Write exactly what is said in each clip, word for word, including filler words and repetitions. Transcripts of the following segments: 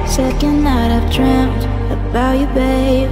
Second night I've dreamt about you, babe.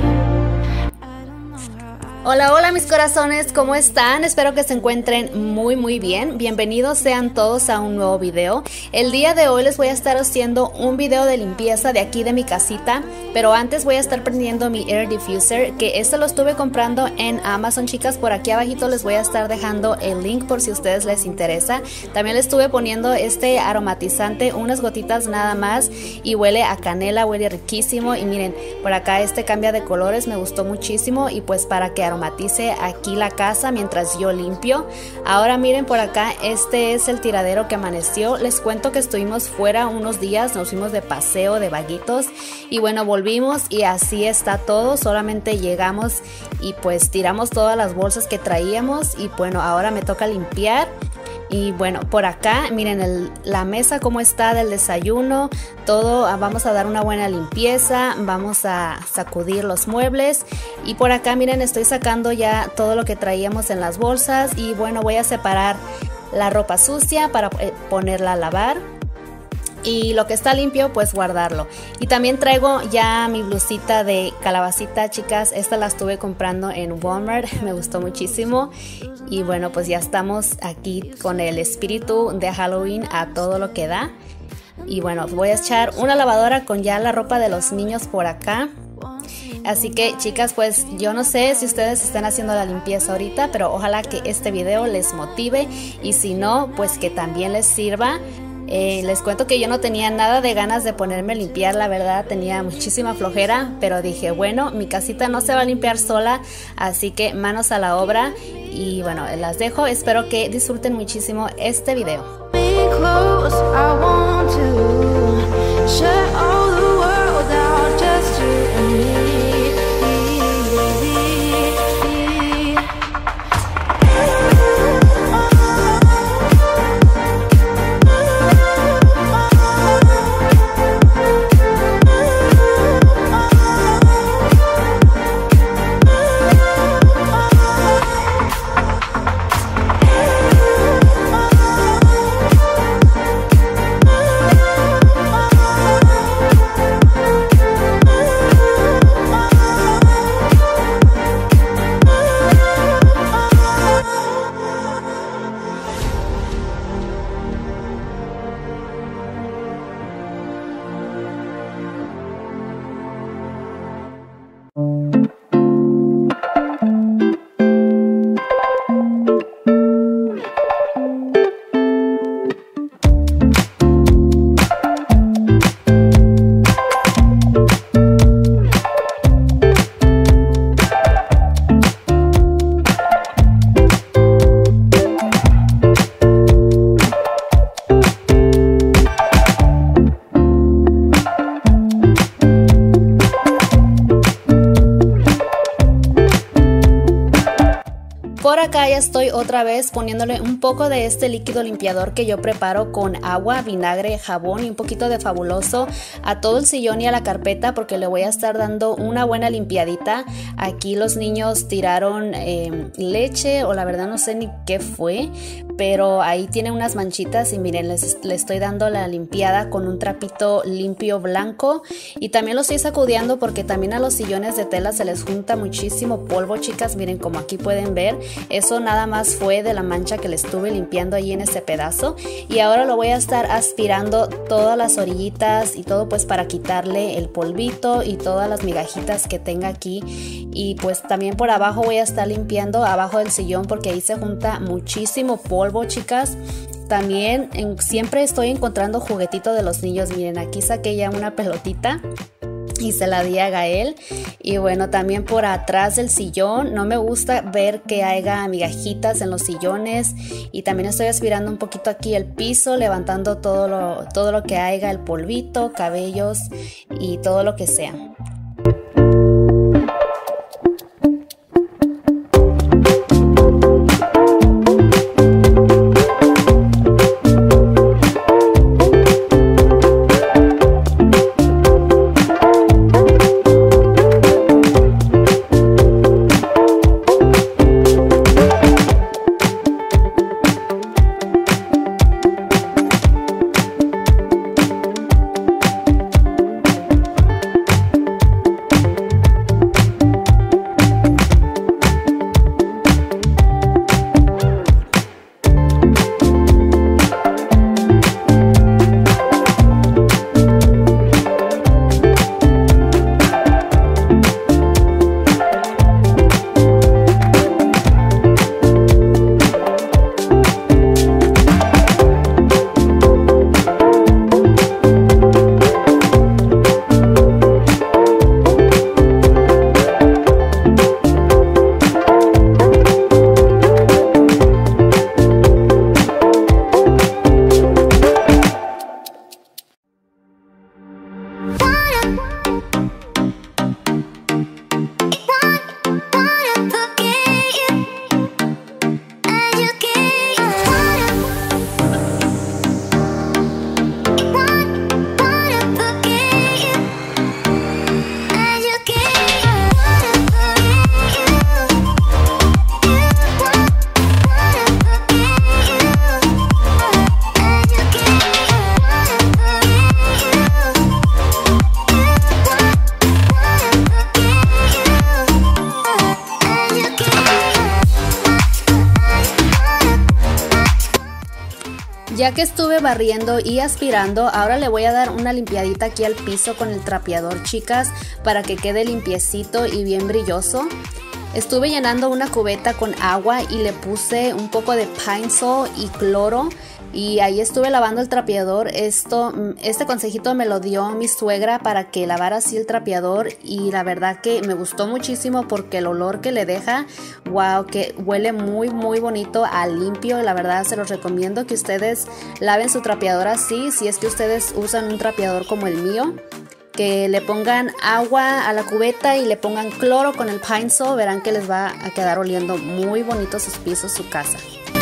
Hola, hola mis corazones, ¿cómo están? Espero que se encuentren muy muy bien. Bienvenidos sean todos a un nuevo video. El día de hoy les voy a estar haciendo un video de limpieza de aquí de mi casita, pero antes voy a estar prendiendo mi air diffuser, que este lo estuve comprando en Amazon, chicas. Por aquí abajito les voy a estar dejando el link por si a ustedes les interesa. También le estuve poniendo este aromatizante, unas gotitas nada más, y huele a canela, huele riquísimo. Y miren, por acá este cambia de colores, me gustó muchísimo, y pues para que aromatice aquí la casa mientras yo limpio. Ahora miren por acá, este es el tiradero que amaneció. Les cuento que estuvimos fuera unos días, nos fuimos de paseo, de vaguitos, y bueno, volvimos y así está todo. Solamente llegamos y pues tiramos todas las bolsas que traíamos, y bueno, ahora me toca limpiar. Y bueno, por acá miren el, la mesa como está del desayuno, todo. Vamos a dar una buena limpieza, vamos a sacudir los muebles, y por acá miren, estoy sacando ya todo lo que traíamos en las bolsas. Y bueno, voy a separar la ropa sucia para eh, ponerla a lavar, y lo que está limpio pues guardarlo. Y también traigo ya mi blusita de calabacita, chicas. Esta la estuve comprando en Walmart, me gustó muchísimo. Y bueno, pues ya estamos aquí con el espíritu de Halloween a todo lo que da. Y bueno, voy a echar una lavadora con ya la ropa de los niños por acá. Así que chicas, pues yo no sé si ustedes están haciendo la limpieza ahorita, pero ojalá que este video les motive, y si no, pues que también les sirva. Eh, les cuento que yo no tenía nada de ganas de ponerme a limpiar, la verdad tenía muchísima flojera, pero dije, bueno, mi casita no se va a limpiar sola, así que manos a la obra. Y bueno, las dejo, espero que disfruten muchísimo este video. Por acá ya estoy otra vez poniéndole un poco de este líquido limpiador que yo preparo con agua, vinagre, jabón y un poquito de Fabuloso a todo el sillón y a la carpeta, porque le voy a estar dando una buena limpiadita. Aquí los niños tiraron eh, leche, o la verdad no sé ni qué fue, pero ahí tiene unas manchitas, y miren, les, les estoy dando la limpiada con un trapito limpio blanco, y también lo estoy sacudiendo porque también a los sillones de tela se les junta muchísimo polvo, chicas. Miren, como aquí pueden ver, eso nada más fue de la mancha que le estuve limpiando ahí en ese pedazo. Y ahora lo voy a estar aspirando todas las orillitas y todo, pues para quitarle el polvito y todas las migajitas que tenga aquí. Y pues también por abajo voy a estar limpiando abajo del sillón, porque ahí se junta muchísimo polvo, chicas. También en, siempre estoy encontrando juguetitos de los niños. Miren, aquí saqué ya una pelotita y se la di a Gael. Y bueno, también por atrás del sillón, no me gusta ver que haya migajitas en los sillones. Y también estoy aspirando un poquito aquí el piso, levantando todo lo, todo lo que haya, el polvito, cabellos y todo lo que sea. Ya que estuve barriendo y aspirando, ahora le voy a dar una limpiadita aquí al piso con el trapeador, chicas, para que quede limpiecito y bien brilloso. Estuve llenando una cubeta con agua y le puse un poco de Pine-Sol y cloro. Y ahí estuve lavando el trapeador. Esto, este consejito me lo dio mi suegra para que lavara así el trapeador. Y la verdad que me gustó muchísimo porque el olor que le deja, wow, que huele muy muy bonito a limpio. La verdad se los recomiendo que ustedes laven su trapeador así, si es que ustedes usan un trapeador como el mío. Que le pongan agua a la cubeta y le pongan cloro con el Pine-Sol. Verán que les va a quedar oliendo muy bonito sus pisos, su casa.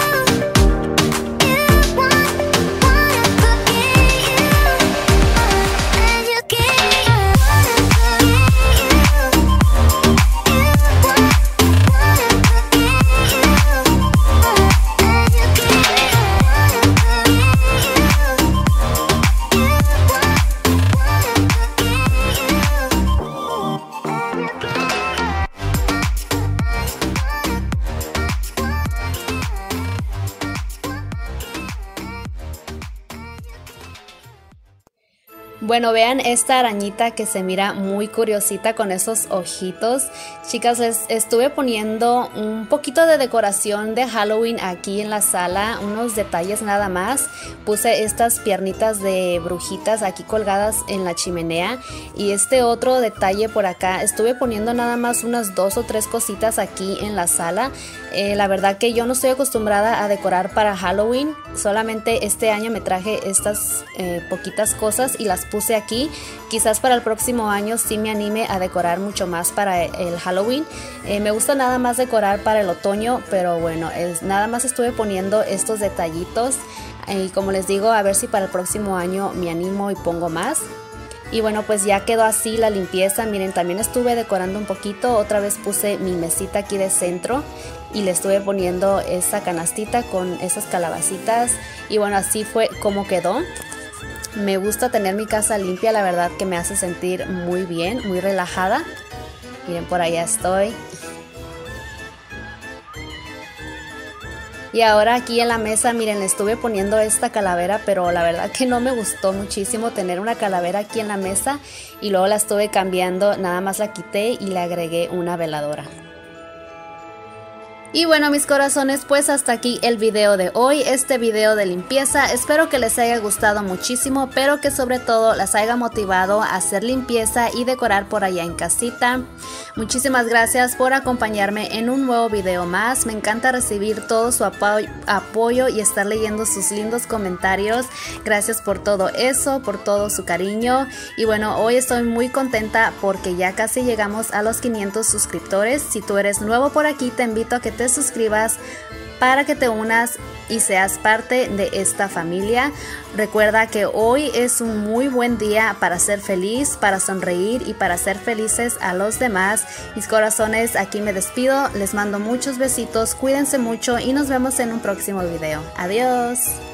Bueno, vean esta arañita que se mira muy curiosita con esos ojitos. Chicas, les estuve poniendo un poquito de decoración de Halloween aquí en la sala, unos detalles nada más. Puse estas piernitas de brujitas aquí colgadas en la chimenea y este otro detalle por acá. Estuve poniendo nada más unas dos o tres cositas aquí en la sala. Eh, la verdad que yo no estoy acostumbrada a decorar para Halloween. Solamente este año me traje estas eh, poquitas cosas y las puse aquí. Quizás para el próximo año sí me anime a decorar mucho más para el Halloween. Eh, me gusta nada más decorar para el otoño, pero bueno, es, nada más estuve poniendo estos detallitos. Y como les digo, a ver si para el próximo año me animo y pongo más. Y bueno, pues ya quedó así la limpieza. Miren, también estuve decorando un poquito. Otra vez puse mi mesita aquí de centro y le estuve poniendo esa canastita con esas calabacitas. Y bueno, así fue como quedó. Me gusta tener mi casa limpia, la verdad que me hace sentir muy bien, muy relajada. Miren, por allá estoy. Y ahora aquí en la mesa, miren, le estuve poniendo esta calavera, pero la verdad que no me gustó muchísimo tener una calavera aquí en la mesa. Y luego la estuve cambiando, nada más la quité y le agregué una veladora. Y bueno, mis corazones, pues hasta aquí el video de hoy, este video de limpieza. Espero que les haya gustado muchísimo, pero que sobre todo las haya motivado a hacer limpieza y decorar por allá en casita. Muchísimas gracias por acompañarme en un nuevo video más. Me encanta recibir todo su apo apoyo y estar leyendo sus lindos comentarios. Gracias por todo eso, por todo su cariño. Y bueno, hoy estoy muy contenta porque ya casi llegamos a los quinientos suscriptores. Si tú eres nuevo por aquí, te invito a que te suscribas para que te unas y seas parte de esta familia. Recuerda que hoy es un muy buen día para ser feliz, para sonreír y para ser felices a los demás. Mis corazones, aquí me despido, les mando muchos besitos, cuídense mucho y nos vemos en un próximo video. Adiós.